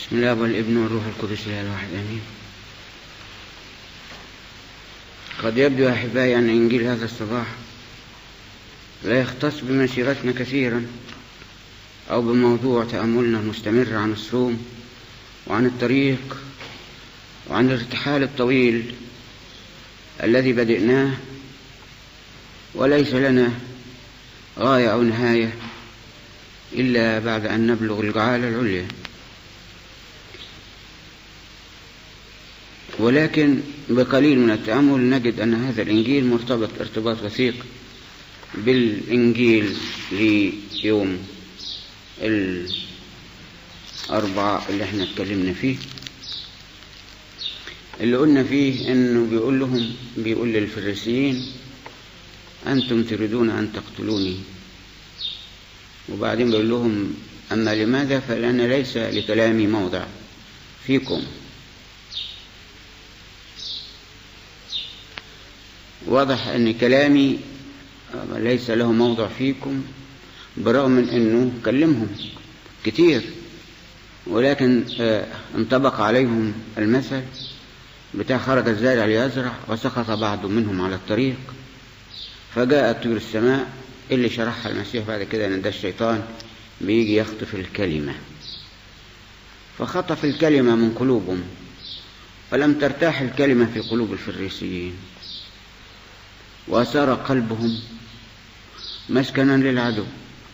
بسم الله والابن والروح القدس الاله الواحد امين. قد يبدو يا احبائي ان انجيل هذا الصباح لا يختص بمسيرتنا كثيرا او بموضوع تاملنا المستمر عن الصوم وعن الطريق وعن الارتحال الطويل الذي بدأناه وليس لنا غاية أو نهاية إلا بعد أن نبلغ الجعالة العليا. ولكن بقليل من التأمل نجد أن هذا الإنجيل مرتبط ارتباط وثيق بالإنجيل ليوم الأربعاء اللي احنا اتكلمنا فيه، اللي قلنا فيه انه بيقول للفريسيين انتم تريدون ان تقتلوني، وبعدين بيقول لهم اما لماذا فلأن ليس لكلامي موضع فيكم. واضح ان كلامي ليس له موضع فيكم برغم من انه كلمهم كتير، ولكن انطبق عليهم المثل بتاع خرج الزارع ليزرع وسقط بعض منهم على الطريق فجاءت طيور السماء، اللي شرحها المسيح بعد كده ان ده الشيطان بيجي يخطف الكلمة، فخطف الكلمة من قلوبهم فلم ترتاح الكلمة في قلوب الفريسيين وصار قلبهم مسكنا للعدو.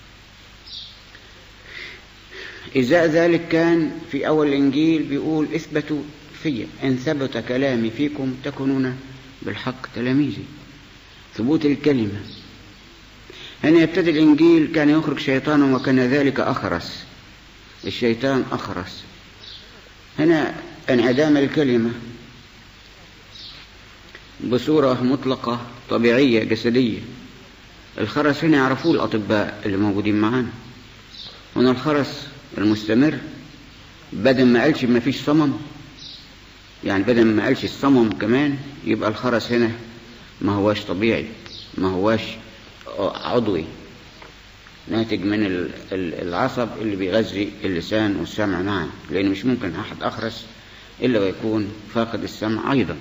إزاء ذلك كان في أول الإنجيل بيقول اثبتوا في إن ثبت كلامي فيكم تكونون بالحق تلاميذي، ثبوت الكلمة. هنا يبتدي الإنجيل كان يخرج شيطانا وكان ذلك أخرس، الشيطان أخرس. هنا انعدام الكلمة بصورة مطلقة طبيعية جسدية. الخرس هنا يعرفوه الأطباء اللي موجودين معانا. هنا الخرس المستمر بدل ما قالش ما فيش صمم، يعني بدل ما قالش الصمم كمان يبقى الخرس هنا ما هواش طبيعي، ما هواش عضوي ناتج من العصب اللي بيغذي اللسان والسمع معا، لأن مش ممكن أحد أخرس إلا ويكون فاقد السمع أيضا.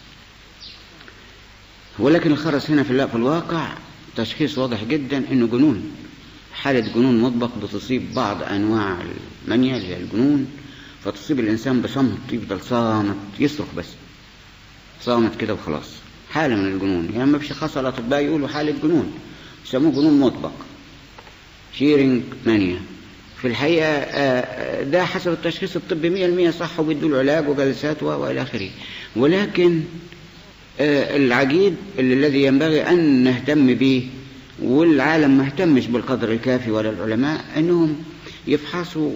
ولكن الخرس هنا في الواقع تشخيص واضح جدا إنه جنون، حالة جنون مطبق بتصيب بعض أنواع المانيا اللي هي الجنون، فتصيب الإنسان بصمت، يفضل صامت يصرخ بس صامت كده وخلاص، حالة من الجنون. يعني ما فيش خاصة الأطباء يقولوا حالة جنون، يسموه جنون مطبق شيرينج مانيا. في الحقيقة ده حسب التشخيص الطبي 100% صح، وبيدوا له علاج وجلسات وإلى آخره. ولكن العجيب الذي ينبغي أن نهتم به والعالم ما اهتمش بالقدر الكافي ولا العلماء انهم يفحصوا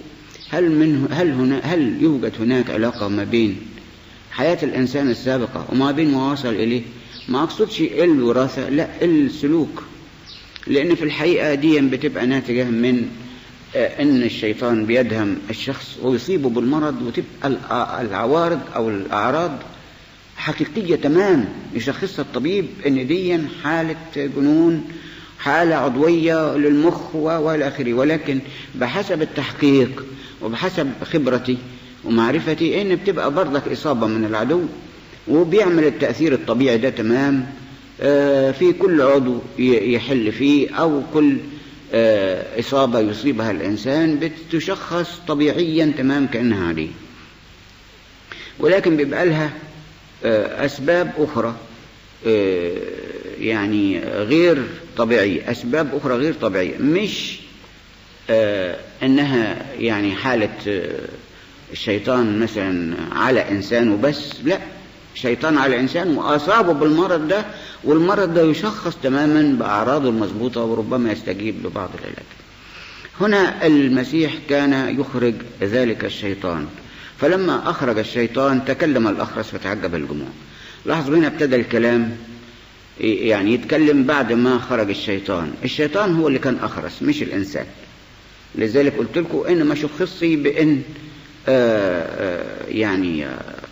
هل يوجد هناك علاقة ما بين حياة الانسان السابقة وما بين ما وصل اليه. ما اقصدش الوراثة، لا السلوك، لان في الحقيقة دي بتبقى ناتجة من ان الشيطان بيدهم الشخص ويصيبه بالمرض، وتبقى العوارض او الاعراض حقيقية تمام يشخصها الطبيب ان دي حالة جنون، حالة عضوية للمخ وإلى آخره. ولكن بحسب التحقيق وبحسب خبرتي ومعرفتي إن بتبقى برضك إصابة من العدو، وبيعمل التأثير الطبيعي ده تمام في كل عضو يحل فيه أو كل إصابة يصيبها الإنسان بتشخص طبيعيا تمام كأنها عليه. ولكن بيبقى لها أسباب أخرى يعني غير طبيعية، أسباب أخرى غير طبيعية، مش أنها يعني حالة الشيطان مثلا على إنسان وبس، لا، شيطان على إنسان وأصابه بالمرض ده، والمرض ده يشخص تماما بأعراضه المضبوطة وربما يستجيب لبعض العلاج. هنا المسيح كان يخرج ذلك الشيطان، فلما أخرج الشيطان تكلم الأخرس فتعجب الجموع. لاحظوا هنا ابتدى الكلام يعني يتكلم بعد ما خرج الشيطان. الشيطان هو اللي كان أخرس مش الإنسان، لذلك قلت لكم إن ما شخصي بإن يعني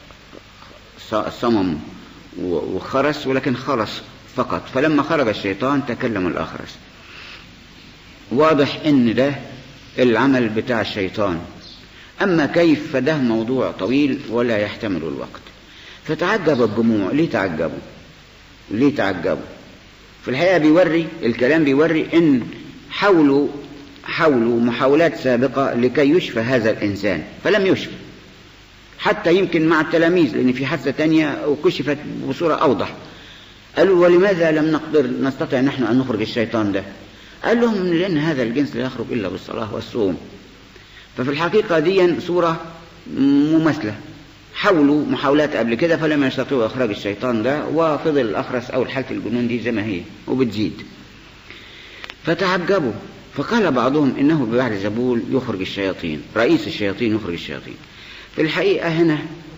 صمم وخرس، ولكن خرس فقط. فلما خرج الشيطان تكلم الأخرس. واضح إن ده العمل بتاع الشيطان، أما كيف فده موضوع طويل ولا يحتمل الوقت. فتعجب الجموع. ليه تعجبوا؟ في الحقيقة الكلام بيوري إن حاولوا محاولات سابقة لكي يشفى هذا الإنسان فلم يشفى، حتى يمكن مع التلاميذ، لأن في حادثة تانية وكشفت بصورة أوضح. قالوا ولماذا لم نستطع نحن أن نخرج الشيطان ده؟ قال لهم لأن هذا الجنس لا يخرج إلا بالصلاة والصوم. ففي الحقيقة دي صورة مماثلة. حاولوا محاولات قبل كده فلم يستطيعوا إخراج الشيطان ده، وفضل الأخرس أو حالة الجنون دي زي ما هي وبتزيد. فتعجبوا، فقال بعضهم إنه ببعلزبول يخرج الشياطين، رئيس الشياطين يخرج الشياطين. في الحقيقة هنا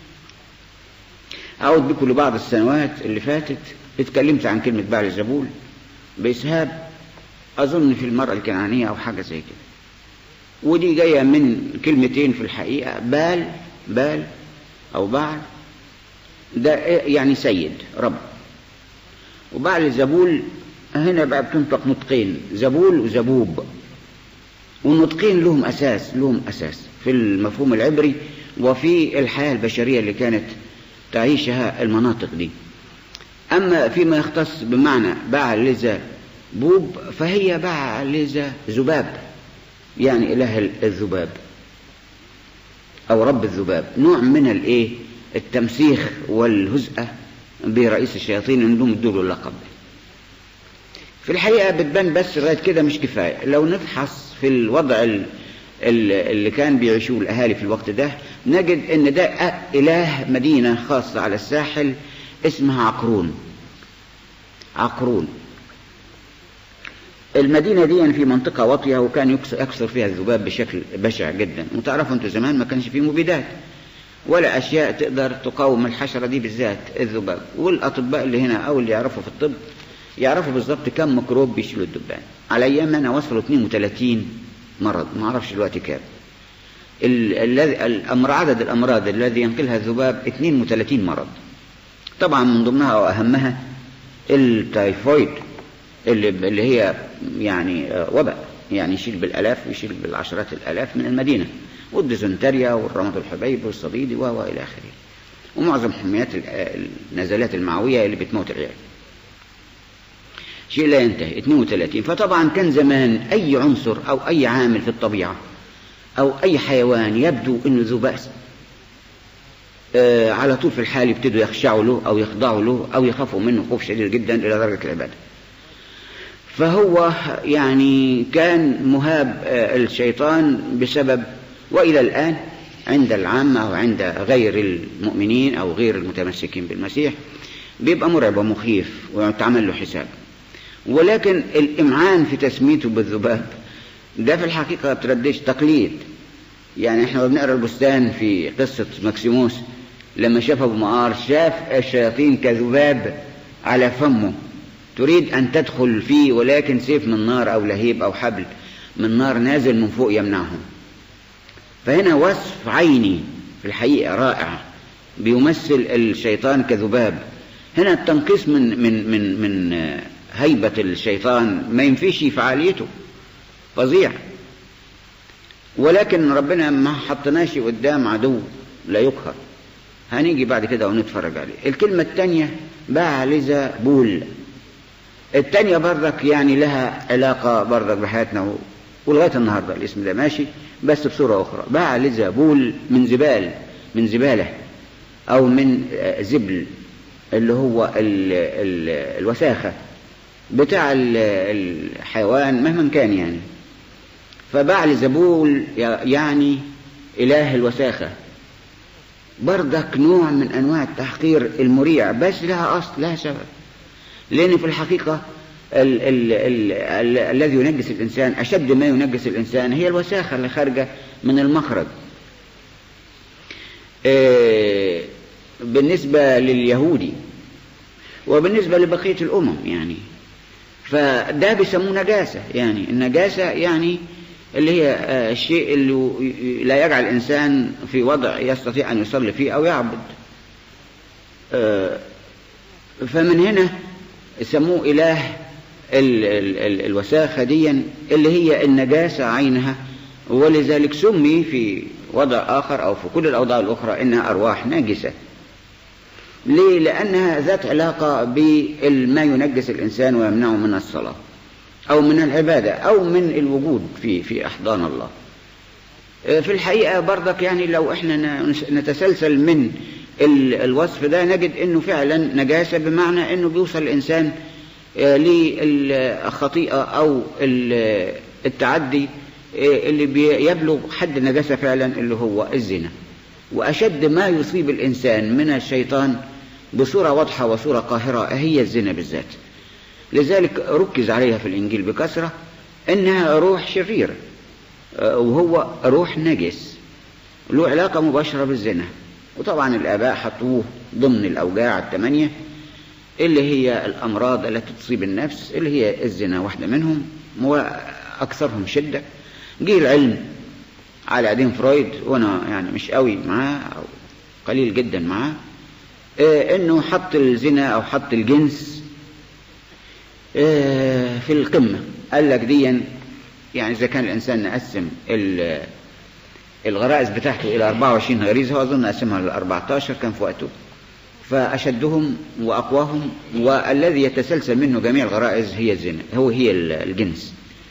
أعود بكم لبعض السنوات اللي فاتت اتكلمت عن كلمة بعلزبول بإسهاب، أظن في المرأة الكنعانية أو حاجة زي كده، ودي جاية من كلمتين في الحقيقة. بال أو بعل ده يعني سيد رب، وبعلزبول هنا بقى بتنطق نطقين، زبول وزبوب، والنطقين لهم أساس في المفهوم العبري وفي الحياة البشرية اللي كانت تعيشها المناطق دي. أما فيما يختص بمعنى بعلزبوب فهي بعلزذباب، يعني إله الذباب أو رب الذباب، نوع من التمسيخ والهزءة برئيس الشياطين إنهم ادوا اللقب. في الحقيقة بتبان بس لغاية كده مش كفاية. لو نفحص في الوضع اللي كان بيعيشوه الأهالي في الوقت ده نجد إن ده إله مدينة خاصة على الساحل اسمها عقرون. المدينة دي في منطقة واطية وكان يكثر فيها الذباب بشكل بشع جدا. وتعرفوا انتوا زمان ما كانش فيه مبيدات ولا أشياء تقدر تقاوم الحشرة دي بالذات الذباب. والأطباء اللي هنا أو اللي يعرفوا في الطب يعرفوا بالضبط كم ميكروب بيشيلوا الدبان. على أيامنا وصلوا 32 مرض، ما أعرفش دلوقتي كام. عدد الأمراض الذي ينقلها الذباب 32 مرض. طبعا من ضمنها وأهمها التايفويد اللي هي يعني وباء، يعني يشيل بالآلاف ويشيل بالعشرات الآلاف من المدينة، والديزنتريا والرمض الحبيب والصديد وإلى آخره، ومعظم حميات النزلات المعوية اللي بتموت العيال. شيء لا ينتهي 32. فطبعا كان زمان أي عنصر أو أي عامل في الطبيعة أو أي حيوان يبدو إنه ذو بأس على طول في الحال يبتدوا يخشعوا له أو يخضعوا له أو يخافوا منه خوف شديد جدا إلى درجة العبادة. فهو يعني كان مهاب الشيطان بسبب، وإلى الآن عند العامة وعند غير المؤمنين أو غير المتمسكين بالمسيح بيبقى مرعب ومخيف ويتعمل له حساب. ولكن الإمعان في تسميته بالذباب ده في الحقيقة بتردش تقليد. يعني احنا بنقرأ البستان في قصة مكسيموس لما شاف أبو مقار شاف الشياطين كذباب على فمه تريد أن تدخل فيه، ولكن سيف من نار أو لهيب أو حبل من نار نازل من فوق يمنعهم. فهنا وصف عيني في الحقيقة رائع بيمثل الشيطان كذباب. هنا التنقيص من هيبة الشيطان ما ينفيش فعاليته فظيع، ولكن ربنا ما حطناش قدام عدو لا يقهر. هنيجي بعد كده ونتفرج عليه. الكلمة الثانية بعلزبول، الثانية برضك يعني لها علاقة برضك بحياتنا ولغاية النهاردة الاسم ده ماشي بس بصورة أخرى. بعلزبول من زبالة أو من زبل اللي هو الوساخة بتاع الحيوان مهما كان يعني. فبعلزبول يعني إله الوساخة، برضك نوع من أنواع التحقير المريع، بس لها أصل لها سبب. لأن في الحقيقة الذي ينجس الإنسان أشد ما ينجس الإنسان هي الوساخة اللي خارجة من المخرج. بالنسبة لليهودي وبالنسبة لبقية الأمم يعني، فده بيسموه نجاسة. يعني النجاسة يعني اللي هي الشيء اللي لا يجعل الإنسان في وضع يستطيع أن يصلي فيه أو يعبد. فمن هنا يسموه إله الوساخة دي اللي هي النجاسة عينها، ولذلك سمي وضع آخر أو في كل الأوضاع الأخرى إنها أرواح ناجسة. ليه؟ لأنها ذات علاقة بما ينجس الإنسان ويمنعه من الصلاة أو من العبادة أو من الوجود في أحضان الله. في الحقيقة برضك يعني لو احنا نتسلسل من الوصف ده نجد انه فعلا نجاسة، بمعنى انه بيوصل الانسان للخطيئة او التعدي اللي بيبلغ حد النجاسة فعلا، اللي هو الزنا. واشد ما يصيب الانسان من الشيطان بصورة واضحة وصورة قاهرة هي الزنا بالذات. لذلك ركز عليها في الانجيل بكثرة انها روح شريرة وهو روح نجس له علاقة مباشرة بالزنا. وطبعا الآباء حطوه ضمن الأوجاع 8 اللي هي الأمراض التي تصيب النفس، اللي هي الزنا واحدة منهم وأكثرهم شدة. جه العلم على قديم فرويد، وأنا يعني مش قوي معاه أو قليل جدا معاه، إنه حط الزنا أو حط الجنس في القمة. قال لك ديا يعني إذا كان الإنسان نقسم الغرائز بتاعته إلى 24 غريزة، وأظن قسمها ل 14 كان في وقته، فأشدهم وأقواهم والذي يتسلسل منه جميع الغرائز هي الزنا، هي الجنس.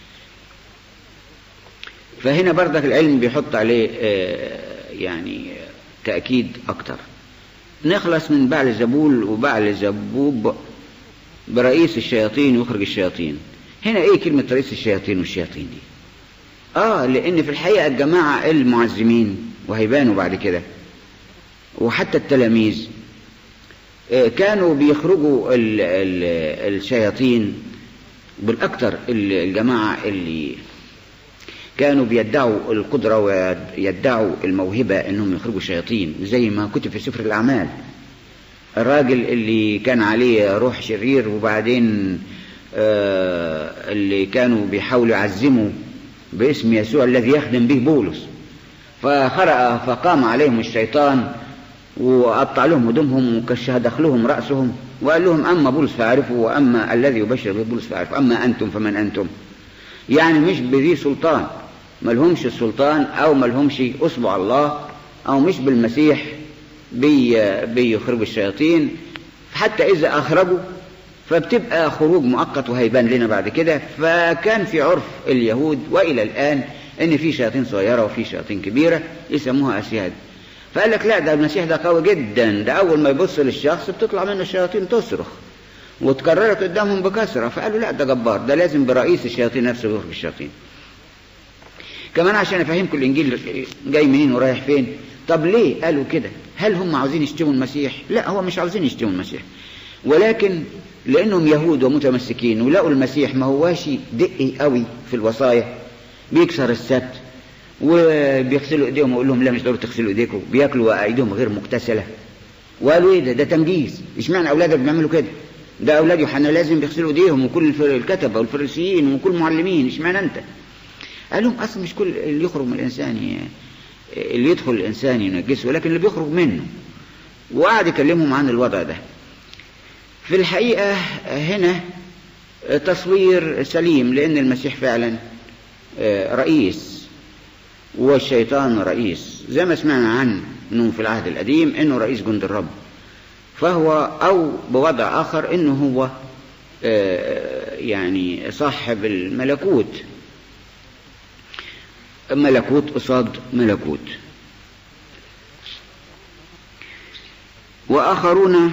فهنا برضك العلم بيحط عليه يعني تأكيد أكتر. نخلص من بعل زبول وبعل زبوب برئيس الشياطين يخرج الشياطين. هنا ايه كلمة رئيس الشياطين والشياطين دي؟ لان في الحقيقة الجماعة المعزمين وهيبانوا بعد كده وحتى التلاميذ كانوا بيخرجوا الشياطين بالاكثر. الجماعة اللي كانوا بيدعوا القدرة ويدعوا الموهبة انهم يخرجوا الشياطين، زي ما كتب في سفر الاعمال الراجل اللي كان عليه روح شرير وبعدين اللي كانوا بيحاولوا يعزموا باسم يسوع الذي يخدم به بولس، فخرق فقام عليهم الشيطان وقطع لهم هدومهم وكشه دخلهم رأسهم وقال لهم أما بولس فاعرفوا وأما الذي يبشر به بولس فاعرفوا، أما أنتم فمن أنتم. يعني مش بذي سلطان، ملهمش السلطان أو ملهمش أصبع الله أو مش بالمسيح بيخرجوا الشياطين. حتى إذا أخرجوا فبتبقى خروج مؤقت وهيبان لنا بعد كده. فكان في عرف اليهود وإلى الآن إن في شياطين صغيرة وفي شياطين كبيرة يسموها أسياد. فقال لك لا، ده المسيح ده قوي جدا، ده أول ما يبص للشخص بتطلع منه الشياطين تصرخ وتكررت قدامهم بكثرة. فقالوا لا، ده جبار، ده لازم برئيس الشياطين نفسه يخرج الشياطين. كمان عشان أفهمكم الإنجيل جاي منين ورايح فين. طب ليه قالوا كده؟ هل هم عاوزين يشتموا المسيح؟ لا، هو مش عاوزين يشتموا المسيح، ولكن لأنهم يهود ومتمسكين ولقوا المسيح ما هواش دقي قوي في الوصايا، بيكسر السبت وبيغسلوا ايديهم ويقول لهم لا مش ضروري تغسلوا ايديكم، بياكلوا وايديهم غير مغتسله. وقالوا ايه ده تنجيس، اشمعنى اولادك بيعملوا كده؟ ده اولاد يوحنا لازم بيغسلوا ايديهم، وكل الكتبه والفريسيين وكل المعلمين، اشمعنى انت؟ قال لهم اصلا مش كل اللي يخرج من الانسان اللي يدخل الانسان ينجسه، ولكن اللي بيخرج منه. وقعد يكلمهم عن الوضع ده. في الحقيقة هنا تصوير سليم، لأن المسيح فعلا رئيس والشيطان رئيس، زي ما سمعنا عنه في العهد القديم إنه رئيس جند الرب. فهو أو بوضع آخر إنه هو يعني صاحب الملكوت، ملكوت قصاد ملكوت. وآخرون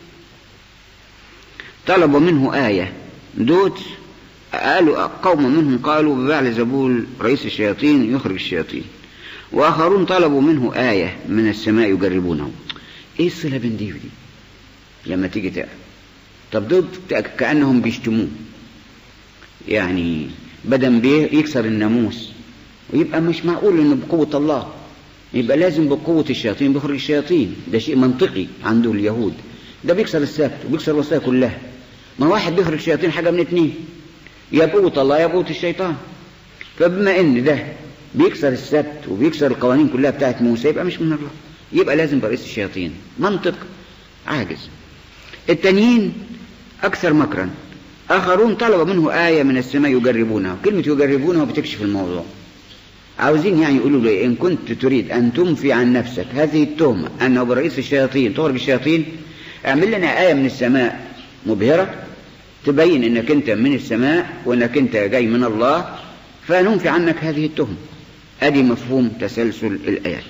طلبوا منه آية، دوت قالوا قوم منهم قالوا ببعل زبول رئيس الشياطين يخرج الشياطين. وآخرون طلبوا منه آية من السماء يجربونه. ايه الصلة بين دي ودي لما تيجي تقرأ؟ طب دوت كأنهم بيشتموه، يعني بدل يكسر الناموس ويبقى مش معقول انه بقوة الله، يبقى لازم بقوة الشياطين بيخرج الشياطين. ده شيء منطقي عنده اليهود، ده بيكسر السبت وبيكسر الوصايا كلها. ما واحد بيخرج الشياطين حاجة من اتنين، يا بقوة الله يا بقوة الشيطان. فبما ان ده بيكسر السبت وبيكسر القوانين كلها بتاعت موسى يبقى مش من الله، يبقى لازم برئيس الشياطين. منطق عاجز. التانيين اكثر مكرا. آخرون طلب منه آية من السماء يجربونها. كلمة يجربونها بتكشف الموضوع. عاوزين يعني يقولوا له إن كنت تريد أن تنفي عن نفسك هذه التهمة أنه برئيس الشياطين تخرج الشياطين، اعمل لنا آية من السماء مبهرة تبين أنك أنت من السماء وأنك أنت جاي من الله، فننفي عنك هذه التهمة. أدي مفهوم تسلسل الآيات.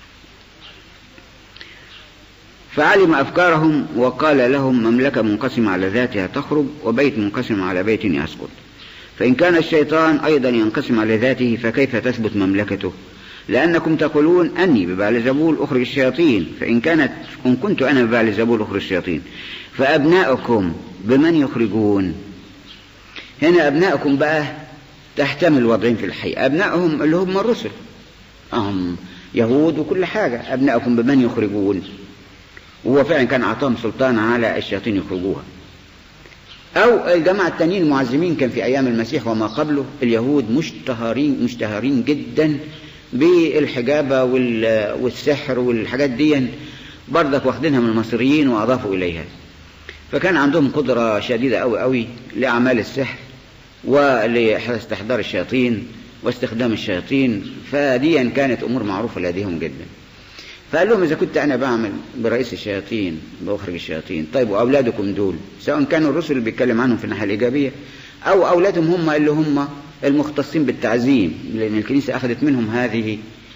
فعلم أفكارهم وقال لهم مملكة منقسمة على ذاتها تخرج وبيت منقسم على بيت يسقط، فإن كان الشيطان أيضا ينقسم على ذاته فكيف تثبت مملكته؟ لأنكم تقولون أني ببعلزبول أخرج الشياطين، إن كنت أنا ببعلزبول أخرج الشياطين فأبناؤكم بمن يخرجون؟ هنا أبناؤكم بقى تحتمل وضعين في الحقيقة. أبنائهم اللي هم الرسل، هم يهود وكل حاجة. أبناؤكم بمن يخرجون، وهو فعلا كان أعطاهم سلطان على الشياطين يخرجوها. أو الجماعة التانيين المعزمين كان في أيام المسيح وما قبله اليهود مشتهرين جدا بالحجابة والسحر والحاجات دي، برضك واخدينها من المصريين وأضافوا إليها، فكان عندهم قدرة شديدة قوي لأعمال السحر ولاستحضار الشياطين واستخدام الشياطين، فدي كانت أمور معروفة لديهم جدا. فقال لهم إذا كنت أنا بعمل برئيس الشياطين بأخرج الشياطين، طيب وأولادكم دول سواء كانوا الرسل اللي بيتكلم عنهم في الناحية الإيجابية أو أولادهم هم اللي هم المختصين بالتعزيم، لأن الكنيسة أخذت منهم هذه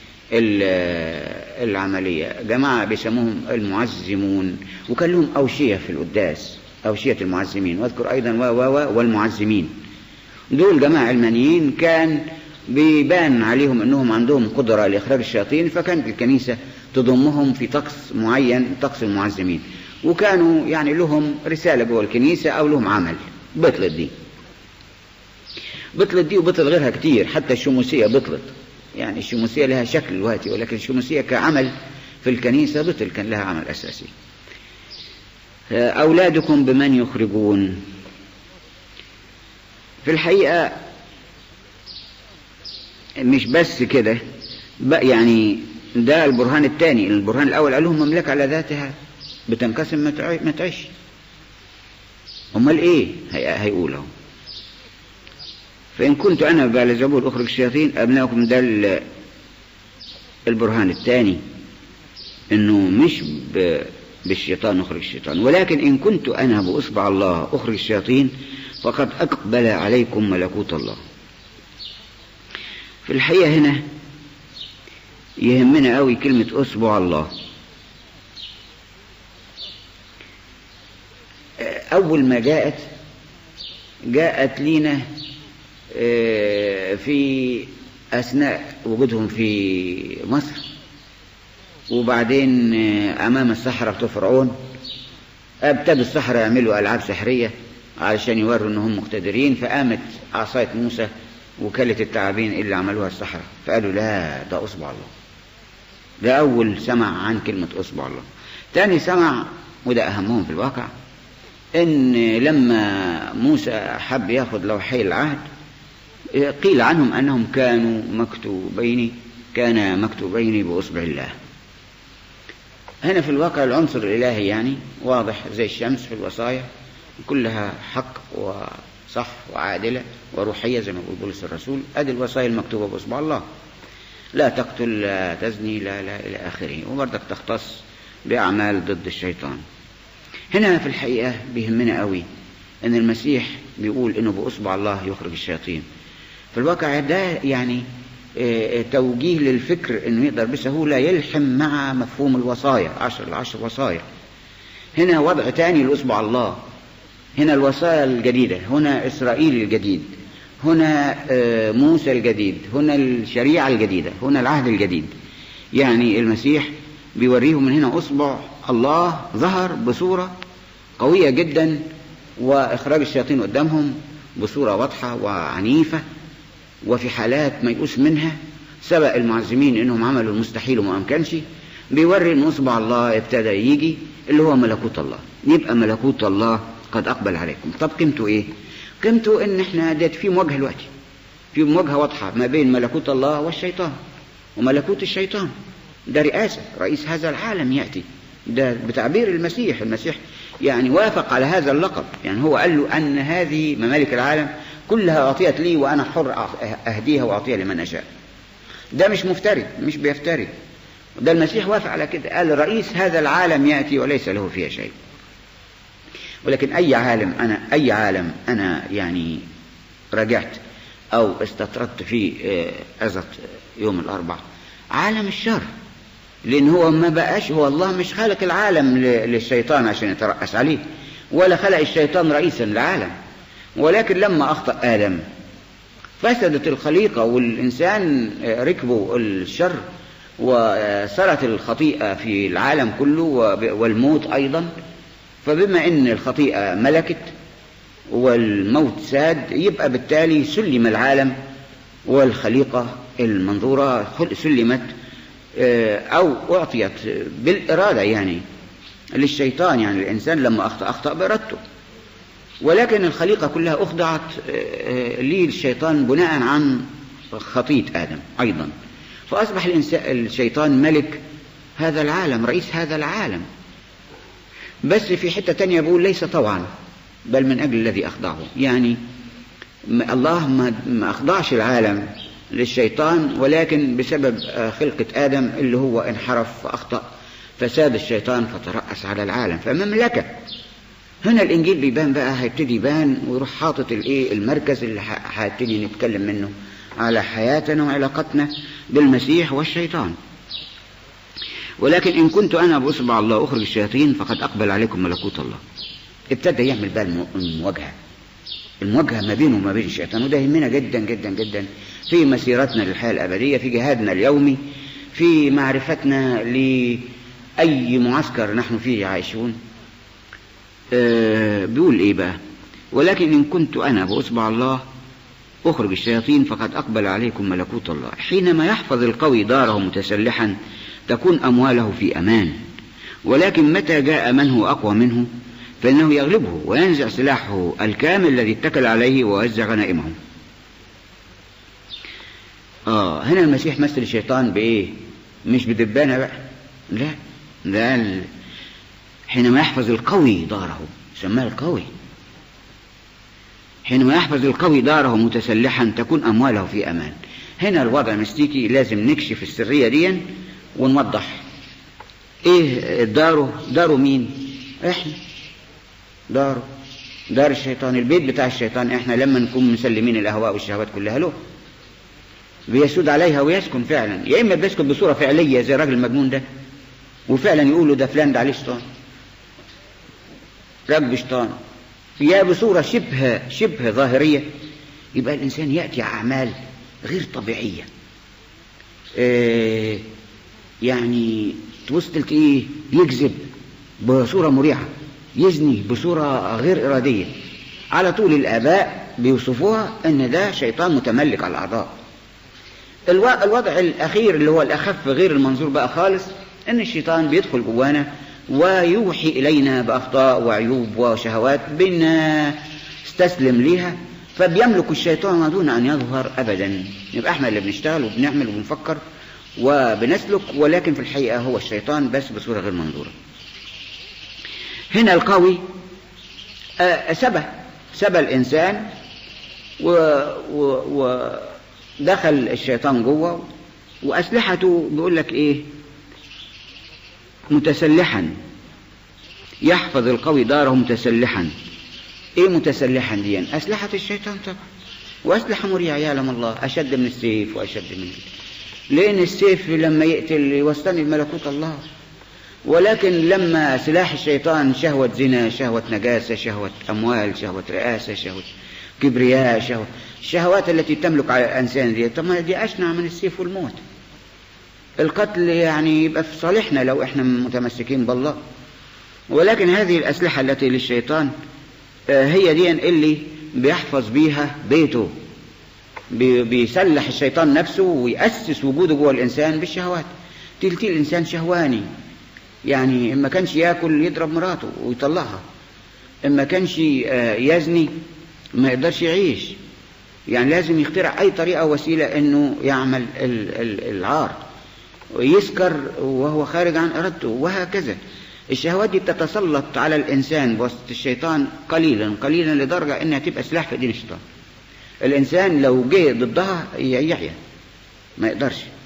العملية، جماعة بيسموهم المعزمون، وكان لهم أوشية في القداس، أوشية المعزمين، واذكر أيضا والمعزمين. دول جماعة علمانيين كان بيبان عليهم أنهم عندهم قدرة لإخراج الشياطين، فكانت الكنيسة تضمهم في طقس معين، طقس المعزمين، وكانوا يعني لهم رسالة جوه الكنيسة أو لهم عمل. بطلت دي وبطل غيرها كتير، حتى الشموسية بطلت. يعني الشموسية لها شكل دلوقتي، ولكن الشموسية كعمل في الكنيسة بطل، كان لها عمل أساسي. أولادكم بمن يخرجون؟ في الحقيقة مش بس كده، يعني ده البرهان الثاني. البرهان الأول قال لهم مملكة على ذاتها بتنقسم ما تعيش، امال ايه هيقولوا؟ فإن كنت أنا ببعلزبول أخرج الشياطين أبنائكم، ده البرهان الثاني، إنه مش بالشيطان أخرج الشيطان، ولكن إن كنت أنا بأصبع الله أخرج الشياطين فقد أقبل عليكم ملكوت الله. في الحقيقة هنا يهمنا قوي كلمة أصبع الله. أول ما جاءت لينا في أثناء وجودهم في مصر، وبعدين أمام السحرة بتوع فرعون ابتدوا السحرة يعملوا ألعاب سحرية علشان يوروا أنهم مقتدرين، فقامت عصاية موسى وكلت التعابين اللي عملوها السحرة، فقالوا لا ده أصبع الله. ده أول سمع عن كلمة أصبع الله. تاني سمع، وده أهمهم في الواقع، إن لما موسى حب ياخد لوحي العهد قيل عنهم أنهم كان مكتوبين بأصبع الله. هنا في الواقع العنصر الإلهي يعني واضح زي الشمس في الوصايا، كلها حق وصح وعادلة وروحية زي ما يقول بولس الرسول. أدي الوصايا المكتوبة بأصبع الله: لا تقتل، لا تزني، لا إلى آخره، وبرضك تختص بأعمال ضد الشيطان. هنا في الحقيقة بيهمنا قوي أن المسيح بيقول إنه بأصبع الله يخرج الشياطين. في الواقع ده يعني توجيه للفكر إنه يقدر بسهولة يلحم مع مفهوم الوصايا، 10 وصايا. هنا وضع تاني لأصبع الله، هنا الوصايا الجديدة، هنا إسرائيل الجديد، هنا موسى الجديد، هنا الشريعة الجديدة، هنا العهد الجديد. يعني المسيح بيوريهم من هنا أصبع الله ظهر بصورة قوية جدا، وإخراج الشياطين قدامهم بصورة واضحة وعنيفة، وفي حالات ما يقوس منها سبق المعزمين إنهم عملوا المستحيل وما أمكنش. بيوري إن أصبع الله ابتدى يجي اللي هو ملكوت الله. يبقى ملكوت الله قد أقبل عليكم. طب قيمته إيه؟ قيمته إن إحنا ديت في مواجهة دلوقتي، في مواجهة واضحة ما بين ملكوت الله والشيطان. وملكوت الشيطان ده رئيس هذا العالم يأتي، ده بتعبير المسيح يعني وافق على هذا اللقب. يعني هو قال له أن هذه ممالك العالم كلها أعطيت لي وأنا حر أهديها وأعطيها لمن أشاء. ده مش مفتري، مش بيفتري، ده المسيح وافق على كده، قال رئيس هذا العالم يأتي وليس له فيها شيء. ولكن أي عالم أنا يعني رجعت أو استطردت في أزط يوم الأربع، عالم الشر، لأن هو ما بقاش، هو الله مش خالق العالم للشيطان عشان يترأس عليه، ولا خلق الشيطان رئيسا للعالم، ولكن لما أخطأ آدم فسدت الخليقة والإنسان ركبوا الشر وصارت الخطيئة في العالم كله والموت أيضا. فبما أن الخطيئة ملكت والموت ساد، يبقى بالتالي سلم العالم والخليقة المنظورة سلمت أو أعطيت بالإرادة يعني للشيطان، يعني الإنسان لما أخطأ بإرادته، ولكن الخليقة كلها أخضعت للشيطان بناء عن خطيئة آدم أيضا. فأصبح الشيطان ملك هذا العالم، رئيس هذا العالم. بس في حتة تانية بقول ليس طوعا بل من أجل الذي أخضعه، يعني الله ما أخضعش العالم للشيطان، ولكن بسبب خلقة آدم اللي هو انحرف فأخطأ فساد الشيطان فترأس على العالم فمملكة. هنا الإنجيل بيبان بقى، هيبتدي يبان ويروح حاطط المركز اللي هيبتدي نتكلم منه على حياتنا وعلاقتنا بالمسيح والشيطان. ولكن إن كنت أنا بأصبع الله أخرج الشياطين فقد أقبل عليكم ملكوت الله. ابتدى يعمل بقى المواجهة ما بينه وما بين الشيطان، وده يهمنا جدا جدا جدا في مسيرتنا للحياة الأبدية، في جهادنا اليومي، في معرفتنا لأي معسكر نحن فيه عايشون. بيقول إيه بقى؟ ولكن إن كنت أنا بأصبع الله أخرج الشياطين فقد أقبل عليكم ملكوت الله. حينما يحفظ القوي داره متسلحا تكون أمواله في أمان، ولكن متى جاء من هو أقوى منه فإنه يغلبه وينزع سلاحه الكامل الذي اتكل عليه ووزع غنائمه. هنا المسيح مثل الشيطان بإيه؟ مش بدبانة بقى، لا حينما يحفظ القوي داره، سماه القوي، حينما يحفظ القوي داره متسلحا تكون أمواله في أمان. هنا الوضع مستيكي، لازم نكشف السرية دي ونوضح ايه داره مين؟ احنا دار الشيطان، البيت بتاع الشيطان. احنا لما نكون مسلمين الاهواء والشهوات كلها له بيسود عليها ويسكن فعلا، يا اما بيسكن بصورة فعلية زي الراجل المجنون ده، وفعلا يقولوا ده فلان ده عليه شيطان، راجل شيطان، يا بصورة شبه ظاهرية. يبقى الانسان يأتي اعمال غير طبيعية، يعني توصلت ايه، يكذب بصورة مريعة، يزني بصورة غير إرادية. على طول الآباء بيوصفوها ان ده شيطان متملك على الأعضاء. الوضع الأخير اللي هو الأخف غير المنظور بقى خالص، ان الشيطان بيدخل جوانا ويوحي إلينا بأخطاء وعيوب وشهوات بنستسلم ليها، فبيملك الشيطان دون أن يظهر أبدا. يبقى احنا اللي بنشتغل وبنعمل وبنفكر وبنسلك، ولكن في الحقيقة هو الشيطان بس بصورة غير منظورة. هنا القوي سبى الإنسان ودخل الشيطان جوه، وأسلحته بيقول لك إيه؟ متسلحا. يحفظ القوي داره متسلحا. إيه متسلحا دي؟ أسلحة الشيطان طبعا، وأسلحة مريعة يعلم الله، أشد من السيف وأشد من، لأن السيف لما يقتل يوصلني بملكوت الله، ولكن لما سلاح الشيطان شهوة زنا، شهوة نجاسة، شهوة أموال، شهوة رئاسة، شهوة كبرياء، الشهوات التي تملك على الإنسان دي، طب ما دي أشنع من السيف والموت. القتل يعني يبقى في صالحنا لو احنا متمسكين بالله، ولكن هذه الأسلحة التي للشيطان هي دي اللي بيحفظ بيها بيته، بيسلح الشيطان نفسه ويأسس وجوده جوه الإنسان بالشهوات. تلتي الإنسان شهواني، يعني إما كانش يأكل يضرب مراته ويطلعها، إما كانش يزني ما يقدرش يعيش، يعني لازم يخترع أي طريقة وسيلة إنه يعمل العار، ويسكر وهو خارج عن إرادته، وهكذا. الشهوات دي بتتسلط على الإنسان بواسطة الشيطان قليلا لدرجة إنها تبقى سلاح في ايدين الشيطان. الإنسان لو جه ضدها يعيا، ما يقدرش.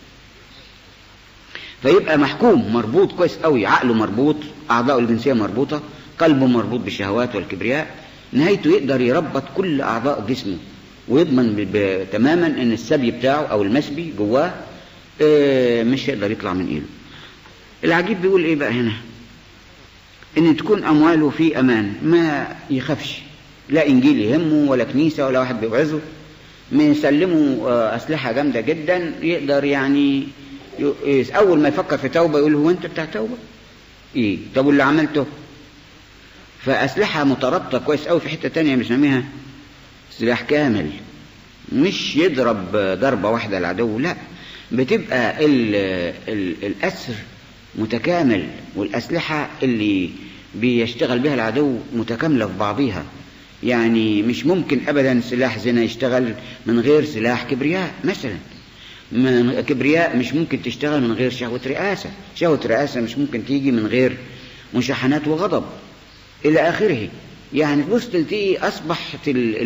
فيبقى محكوم، مربوط كويس قوي، عقله مربوط، أعضاءه الجنسية مربوطة، قلبه مربوط بالشهوات والكبرياء، نهايته يقدر يربط كل أعضاء جسمه ويضمن تماما أن السبي بتاعه أو المسبي جواه مش هيقدر يطلع من إيده. العجيب بيقول إيه بقى هنا؟ إن تكون أمواله في أمان، ما يخافش، لا إنجيل يهمه ولا كنيسة ولا واحد بيوعظه، يسلموا أسلحة جامدة جدا، يقدر يعني أول ما يفكر في توبة يقول هو أنت بتاع توبة؟ إيه؟ طب واللي عملته؟ فأسلحة مترابطة كويس أوي في حتة تانية بنسميها سلاح كامل، مش يضرب ضربة واحدة العدو، لا، بتبقى الأسر متكامل، والأسلحة اللي بيشتغل بها العدو متكاملة في بعضها. يعني مش ممكن أبدا سلاح زنا يشتغل من غير سلاح كبرياء مثلا، كبرياء مش ممكن تشتغل من غير شهوة رئاسة، شهوة رئاسة مش ممكن تيجي من غير مشاحنات وغضب إلى آخره. يعني تبص تلتقي أصبحت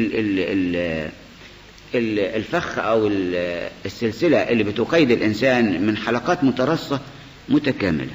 الفخ أو السلسلة اللي بتقيد الإنسان من حلقات مترصة متكاملة.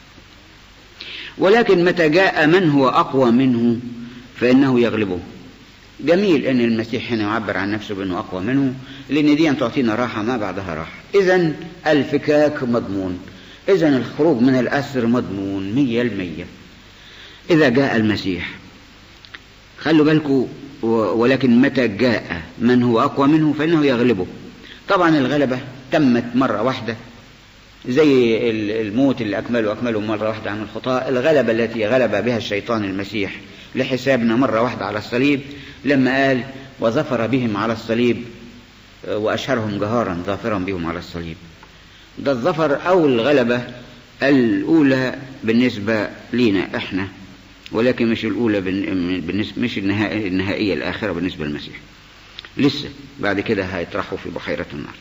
ولكن متى جاء من هو أقوى منه فإنه يغلبه. جميل أن المسيح هنا يعبر عن نفسه بأنه أقوى منه، لأن دي أن تعطينا راحة ما بعدها راحة. إذن الفكاك مضمون، إذن الخروج من الأسر مضمون 100%. إذا جاء المسيح خلوا بالكم، ولكن متى جاء من هو أقوى منه فإنه يغلبه. طبعا الغلبة تمت مرة واحدة، زي الموت اللي أكمله مرة واحدة عن الخطاء. الغلبة التي غلب بها الشيطان المسيح لحسابنا مرة واحدة على الصليب، لما قال وظفر بهم على الصليب وأشهرهم جهارا ظافرا بهم على الصليب. ده الظفر أو الغلبة الأولى بالنسبة لنا إحنا، ولكن مش الأولى بالنسبة، مش النهائية الآخرة بالنسبة للمسيح. لسه بعد كده هيطرحوا في بحيرة النار.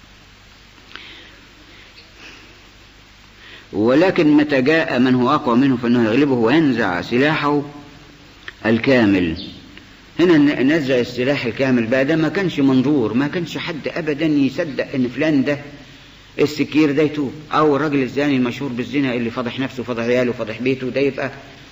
ولكن متى جاء من هو أقوى منه فإنه يغلبه وينزع سلاحه الكامل. هنا نزع السلاح الكامل بقى، ده ما كانش منظور، ما كانش حد أبدا يصدق إن فلان ده السكير ده يتوب، أو الرجل الزاني المشهور بالزنا اللي فضح نفسه وفضح عياله وفضح بيته ده يبقى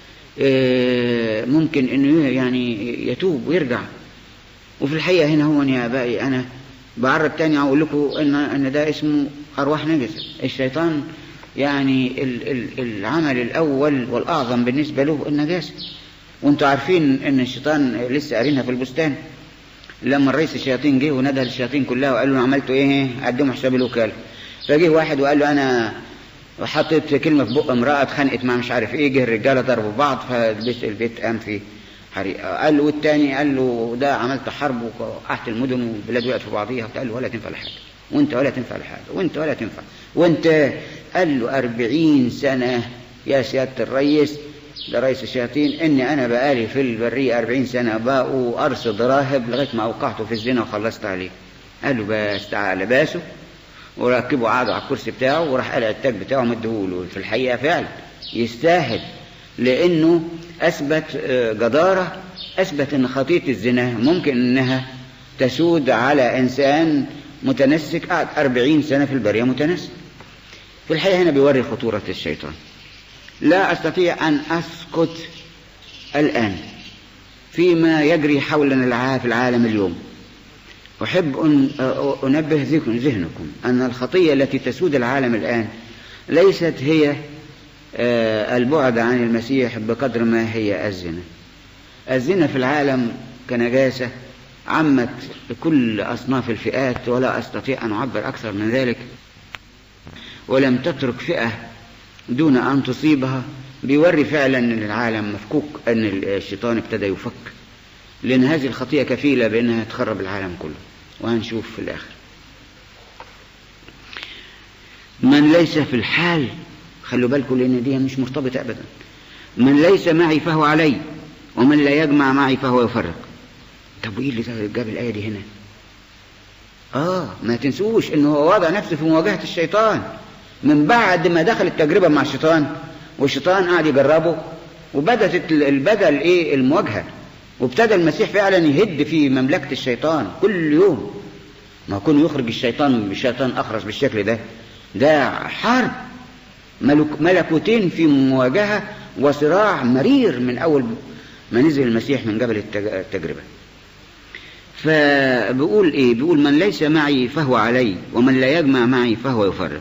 ممكن إنه يعني يتوب ويرجع. وفي الحقيقة هنا هو يا أبائي أنا بعرض تاني أقول لكم إن ده اسمه أرواح نجسة. الشيطان يعني العمل الأول والأعظم بالنسبة له النجاسة. وانتوا عارفين ان الشيطان لسه قارينها في البستان، لما الرئيس الشياطين جه ونده الشياطين كلها وقال له عملتوا ايه؟ قدموا حساب الوكاله. فجه واحد وقال له انا حطيت كلمه في بق امراه اتخانقت مع مش عارف ايه، جه الرجاله ضربوا بعض فالبيت قام فيه حريقه. قال له والتاني قال له ده عملت حرب وقعت المدن والبلاد وقعت في بعضيها. قال له ولا تنفع لحاجه، وانت ولا تنفع لحاجه، وانت ولا تنفع، وانت. قال له 40 سنه يا سياده الرئيس، ده رئيس الشياطين، اني انا بقالي في البرية 40 سنة بقوا ارصد راهب لغاية ما اوقعته في الزنا وخلصت عليه. قال له بس تعال لباسه وركبه قعده على الكرسي بتاعه وراح قلع التاج بتاعه مديهوله. في الحقيقة فعلا يستاهل، لانه اثبت جدارة، اثبت ان خطيئة الزنا ممكن انها تسود على انسان متنسك قعد 40 سنة في البرية متنسك. في الحقيقة هنا بيوري خطورة الشيطان. لا أستطيع أن أسكت الآن فيما يجري حولنا في العالم اليوم. أحب أن أنبه ذهنكم أن الخطية التي تسود العالم الآن ليست هي البعد عن المسيح بقدر ما هي الزنا. الزنا في العالم كنجاسة عمت كل أصناف الفئات، ولا أستطيع أن أعبر أكثر من ذلك، ولم تترك فئة دون أن تصيبها. بيوري فعلا أن العالم مفكوك، أن الشيطان ابتدى يفك، لأن هذه الخطيئة كفيلة بأنها تخرب العالم كله، وهنشوف في الآخر. من ليس في الحال، خلوا بالكم لأن دي مش مرتبطة أبدا. من ليس معي فهو علي، ومن لا يجمع معي فهو يفرق. طب وإيه اللي جاب الآية دي هنا؟ ما تنسوش أنه هو وضع نفسه في مواجهة الشيطان من بعد ما دخل التجربة مع الشيطان، والشيطان قاعد يجربه، وبدت المواجهة، وابتدى المسيح فعلا يهد في مملكة الشيطان كل يوم. ما كونه يخرج الشيطان أخرس بالشكل ده حرب، ملكوتين في مواجهة وصراع مرير من أول ما نزل المسيح من جبل التجربة. فبقول إيه؟ بيقول من ليس معي فهو علي، ومن لا يجمع معي فهو يفرق.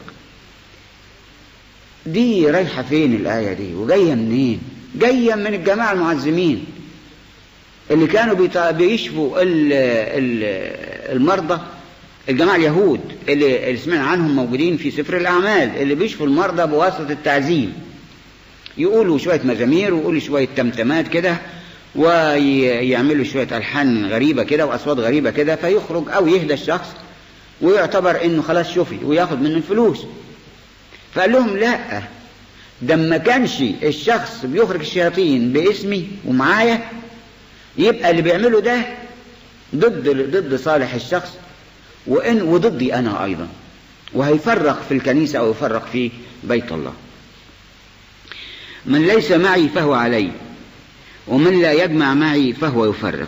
دي رايحة فين الآية دي وجاية منين؟ جاية من الجماعة المعزمين اللي كانوا بيشفوا المرضى، الجماعة اليهود اللي سمعنا عنهم موجودين في سفر الأعمال، اللي بيشفوا المرضى بواسطة التعزيم. يقولوا شوية مزامير ويقولوا شوية تمتمات كده ويعملوا شوية ألحان غريبة كده وأصوات غريبة كده، فيخرج أو يهدى الشخص ويعتبر إنه خلاص شفي وياخد منه الفلوس. فقال لهم لا، ده ما كانش الشخص بيخرج الشياطين باسمي ومعايا، يبقى اللي بيعمله ده ضد صالح الشخص وضدي أنا أيضا، وهيفرق في الكنيسة أو يفرق في بيت الله. من ليس معي فهو علي، ومن لا يجمع معي فهو يفرق.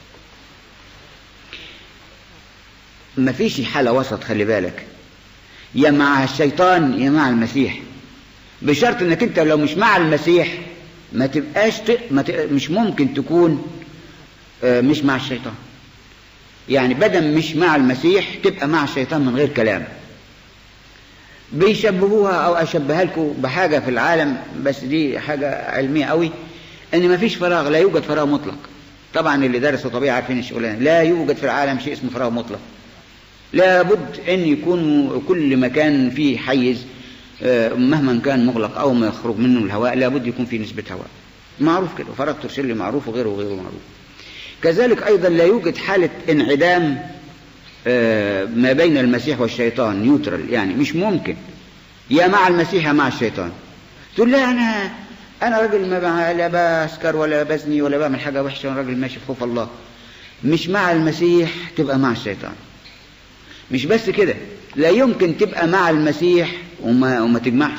ما فيش حالة وسط، خلي بالك، يا مع الشيطان يا مع المسيح، بشرط انك انت لو مش مع المسيح ما تبقاش مش ممكن تكون مش مع الشيطان. يعني بدل مش مع المسيح تبقى مع الشيطان من غير كلام. بيشبهوها او اشبهها لكم بحاجة في العالم، بس دي حاجة علمية قوي، ان ما فيش فراغ، لا يوجد فراغ مطلق. طبعا اللي درسوا طبيعة عارفين الشغلانة، لا يوجد في العالم شيء اسمه فراغ مطلق. لابد ان يكون كل مكان فيه حيز، مهما كان مغلق او ما يخرج منه الهواء لابد يكون فيه نسبة هواء، معروف كده، فراغ ترسلي معروف وغيره وغيره معروف. كذلك ايضا لا يوجد حالة انعدام ما بين المسيح والشيطان، نيوترال، يعني مش ممكن يا مع المسيح يا مع الشيطان. تقول لا انا راجل ما لا بسكر ولا بزني ولا بعمل حاجة وحشة، انا راجل ماشي في خوف الله. مش مع المسيح تبقى مع الشيطان. مش بس كده، لا يمكن تبقى مع المسيح وما تجمعش،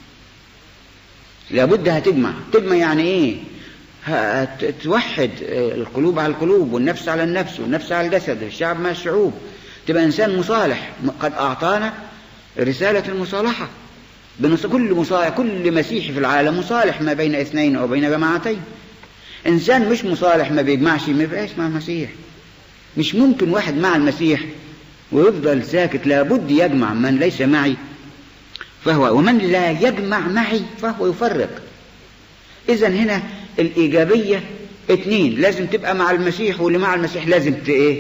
لابد هتجمع. يعني ايه؟ توحد القلوب على القلوب والنفس على النفس والنفس على الجسد، الشعب مع الشعوب، تبقى انسان مصالح. قد اعطانا رسالة المصالحة. كل مسيحي في العالم مصالح ما بين اثنين او بين جماعتين. انسان مش مصالح ما بيجمعش ما يبقاش مع المسيح. مش ممكن واحد مع المسيح ويفضل ساكت، لابد يجمع. من ليس معي فهو، ومن لا يجمع معي فهو يفرق. إذن هنا الإيجابية اتنين، لازم تبقى مع المسيح، واللي مع المسيح لازم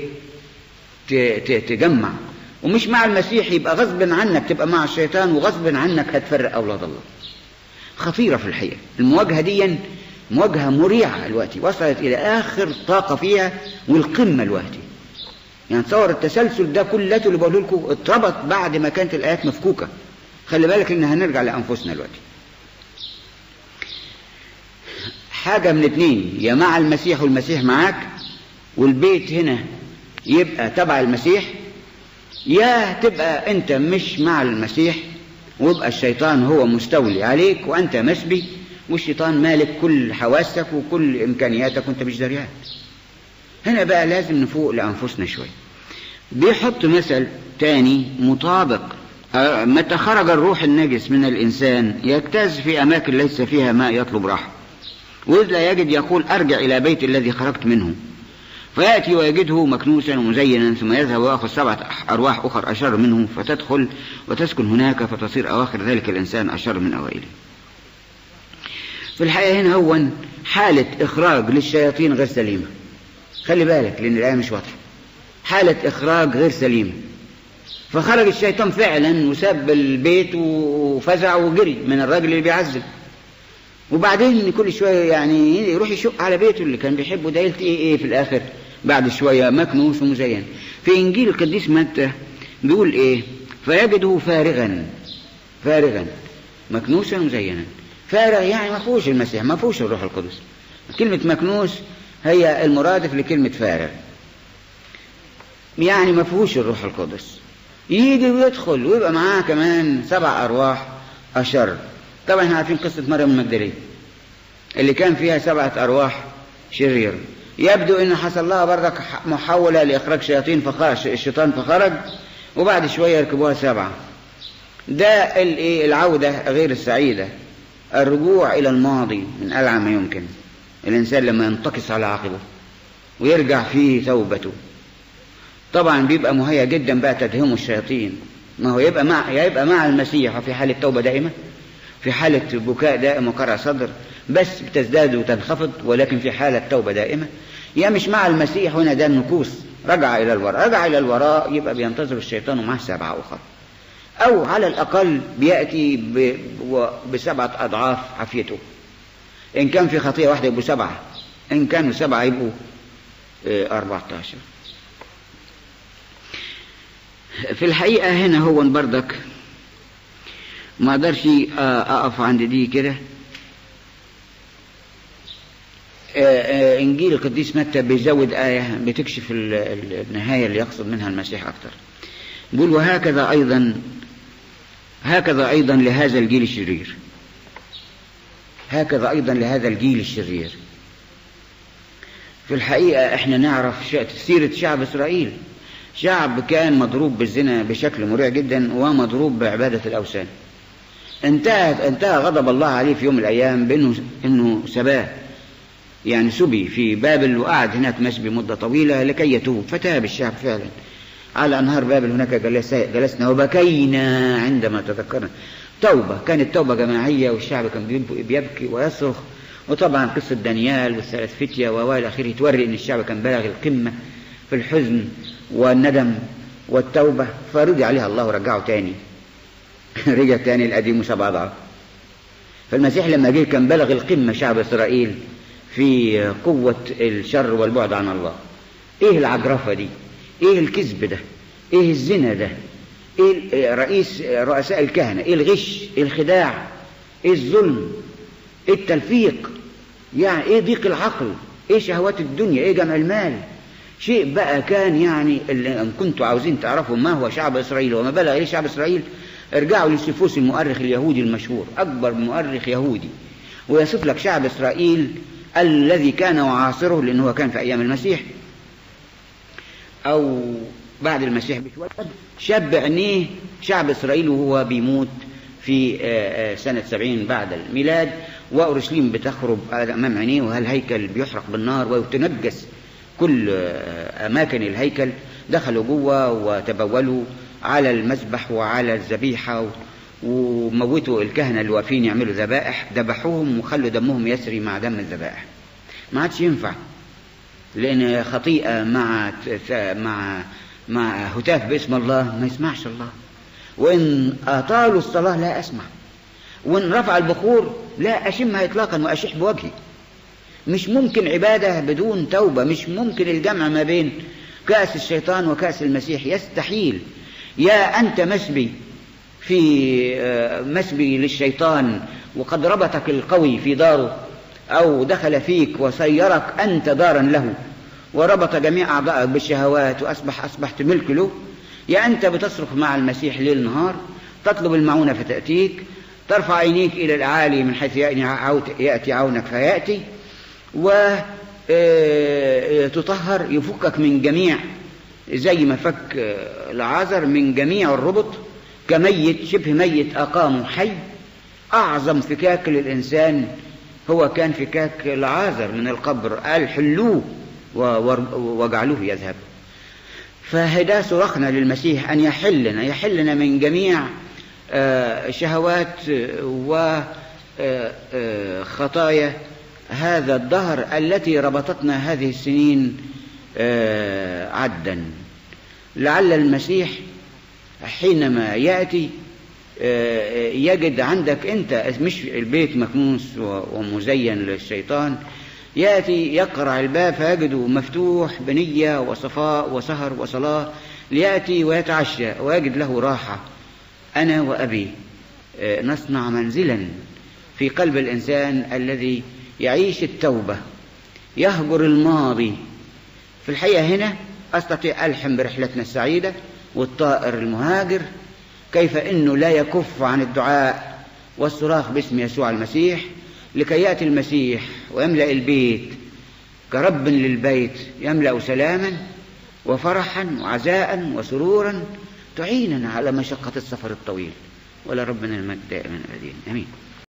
تجمع. ومش مع المسيح يبقى غصب عنك تبقى مع الشيطان، وغصب عنك هتفرق أولاد الله. خطيرة في الحقيقة المواجهة دي، مواجهة مريعة الوقت، وصلت إلى آخر طاقة فيها والقمة الوقت. يعني تصور التسلسل ده كلته اللي بقوله لكم اتربط بعد ما كانت الآيات مفكوكة. خلي بالك إن هنرجع لأنفسنا دلوقتي. حاجة من اتنين، يا مع المسيح والمسيح معاك والبيت هنا يبقى تبع المسيح، يا تبقى انت مش مع المسيح ويبقى الشيطان هو مستولي عليك وانت مسبي، والشيطان مالك كل حواسك وكل امكانياتك وانت مش دريان. هنا بقى لازم نفوق لأنفسنا شوي. بيحط مثل تاني مطابق. متى خرج الروح النجس من الإنسان يجتاز في أماكن ليس فيها ماء يطلب راحة، وإذ لا يجد يقول أرجع إلى بيت الذي خرجت منه، فيأتي ويجده مكنوسا ومزينا، ثم يذهب ويأخذ 7 أرواح أخر أشر منه فتدخل وتسكن هناك، فتصير أواخر ذلك الإنسان أشر من أوائله. في الحقيقة هنا هو حالة إخراج للشياطين غير سليمة. خلي بالك لأن الآية مش واضحة. حالة إخراج غير سليمة. فخرج الشيطان فعلا وساب البيت وفزع وجري من الراجل اللي بيعذب، وبعدين كل شوية يعني يروح يشق على بيته اللي كان بيحبه ده، يلتقي ايه في الآخر بعد شوية؟ مكنوس ومزين. في إنجيل القديس متى بيقول ايه؟ فيجده فارغا مكنوسا ومزينا. فارغ يعني ما فيهوش المسيح، ما فيهوش الروح القدس. كلمة مكنوس هي المرادف لكلمة فارغ، يعني ما فيهوش الروح القدس. يجي ويدخل ويبقى معاه كمان 7 أرواح أشر. طبعا احنا عارفين قصة مريم المجدلية اللي كان فيها 7 أرواح شرير. يبدو ان حصل لها برضك محاولة لإخراج شياطين، الشيطان فخرج، وبعد شوية يركبوها 7. ده العودة غير السعيدة، الرجوع إلى الماضي من ألعن ما يمكن. الإنسان لما ينتقص على عقبه ويرجع فيه توبته طبعا بيبقى مهيأ جدا بقى تدهمه الشياطين. ما هو يبقى مع المسيح في حالة توبة دائمة، في حالة بكاء دائم وقرع صدر بس بتزداد وتنخفض، ولكن في حالة توبة دائمة. يا مش مع المسيح هنا ده النكوص، رجع إلى الوراء يبقى بينتظر الشيطان ومعه 7 أخر، أو على الأقل بيأتي ب7 أضعاف عافيته. إن كان في خطيئة واحدة يبقوا 7، إن كانوا 7 يبقوا 14. في الحقيقة هنا هو بردك ما اقدرش أقف عند دي كده. إنجيل القديس متى بيزود آية بتكشف النهاية اللي يقصد منها المسيح أكتر. يقول وهكذا أيضا لهذا الجيل الشرير، هكذا أيضا لهذا الجيل الشرير. في الحقيقة احنا نعرف سيرة شعب إسرائيل، شعب كان مضروب بالزنا بشكل مريع جدا ومضروب بعبادة الأوثان. انتهى غضب الله عليه في يوم من الأيام بأنه سباه، يعني سبي في بابل وقعد هناك مسبي مدة طويلة لكي يتوب، فتاب الشعب فعلا على أنهار بابل. هناك جلسنا وبكينا عندما تذكرنا. توبة، كانت توبة جماعية والشعب كان بيبكي ويصرخ. وطبعا قصة دانيال وال3 فتية وإلى آخره توري أن الشعب كان بلغ القمة في الحزن والندم والتوبة، فرجع عليها الله ورجعه تاني رجع تاني القديم 7 أضعاف. فالمسيح لما جه كان بلغ القمة شعب إسرائيل في قوة الشر والبعد عن الله. إيه العجرفة دي؟ إيه الكذب ده؟ إيه الزنا ده؟ إيه رؤساء الكهنة؟ إيه الغش؟ إيه الخداع؟ إيه الظلم؟ إيه التلفيق؟ يعني إيه ضيق العقل؟ إيه شهوات الدنيا؟ إيه جمع المال؟ شيء بقى كان يعني اللي إن كنتوا عاوزين تعرفوا ما هو شعب إسرائيل وما بلغ إليه شعب إسرائيل، ارجعوا لسيفوس المؤرخ اليهودي المشهور، أكبر مؤرخ يهودي، ويصف لك شعب إسرائيل الذي كان وعاصره، لأنه كان في أيام المسيح أو بعد المسيح بشوية. شاب عينيه شعب إسرائيل وهو بيموت في سنة 70 بعد الميلاد، وأورشليم بتخرب أمام عينيه، وهالهيكل بيحرق بالنار ويتنجس كل أماكن الهيكل. دخلوا جوه وتبولوا على المذبح وعلى الذبيحة وموتوا الكهنة اللي واقفين يعملوا ذبائح، ذبحوهم وخلوا دمهم يسري مع دم الذبائح. ما عادش ينفع، لأن خطيئة مع هتاف باسم الله ما يسمعش الله. وإن أطالوا الصلاة لا أسمع، وإن رفع البخور لا أشمها إطلاقا وأشح بوجهي. مش ممكن عبادة بدون توبة، مش ممكن الجمع ما بين كأس الشيطان وكأس المسيح، يستحيل. يا أنت مسبي للشيطان وقد ربطك القوي في داره، أو دخل فيك وصيرك أنت دارا له وربط جميع أعضائك بالشهوات وأصبحت ملك له. يا أنت بتصرخ مع المسيح ليل نهار، تطلب المعونة فتأتيك، ترفع عينيك إلى العالي من حيث يأتي عونك فيأتي، وتطهر يفكك من جميع، زي ما فك لعازر من جميع الربط، كميت شبه ميت أقامه حي. أعظم فكاك للإنسان هو كان فكاك لعازر من القبر، قال حلوه وجعلوه يذهب. فهذا صرخنا للمسيح أن يحلنا من جميع شهوات وخطايا هذا الدهر التي ربطتنا هذه السنين عدا. لعل المسيح حينما يأتي يجد عندك أنت مش البيت مكنوس ومزين للشيطان، يأتي يقرع الباب فيجده مفتوح بنية وصفاء وسهر وصلاة، ليأتي ويتعشى ويجد له راحة. أنا وأبي نصنع منزلا في قلب الإنسان الذي يعيش التوبة، يهجر الماضي. في الحقيقة هنا أستطيع ألحم برحلتنا السعيدة والطائر المهاجر كيف إنه لا يكف عن الدعاء والصراخ باسم يسوع المسيح، لكي يأتي المسيح ويملأ البيت كرب للبيت، يملأ سلاما وفرحا وعزاء وسرورا، تعيننا على مشقة السفر الطويل. ولا ربنا المجد دائما أبدين. آمين.